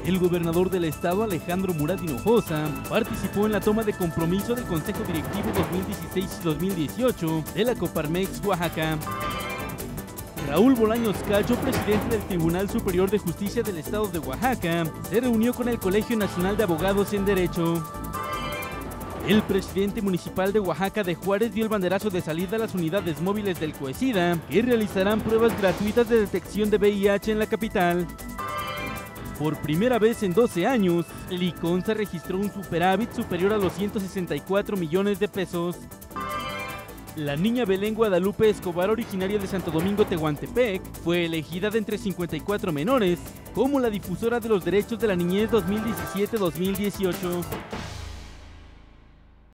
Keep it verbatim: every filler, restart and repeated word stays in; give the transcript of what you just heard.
El gobernador del estado, Alejandro Murat Hinojosa, participó en la toma de compromiso del Consejo Directivo dos mil dieciséis y dos mil dieciocho de la Coparmex Oaxaca. Raúl Bolaños Cacho, presidente del Tribunal Superior de Justicia del Estado de Oaxaca, se reunió con el Colegio Nacional de Abogados en Derecho. El presidente municipal de Oaxaca de Juárez dio el banderazo de salida a las unidades móviles del COECIDA, que realizarán pruebas gratuitas de detección de V I H en la capital. Por primera vez en doce años, Liconza registró un superávit superior a los ciento sesenta y cuatro millones de pesos. La niña Belén Guadalupe Escobar, originaria de Santo Domingo, Tehuantepec, fue elegida de entre cincuenta y cuatro menores como la difusora de los derechos de la niñez dos mil diecisiete dos mil dieciocho.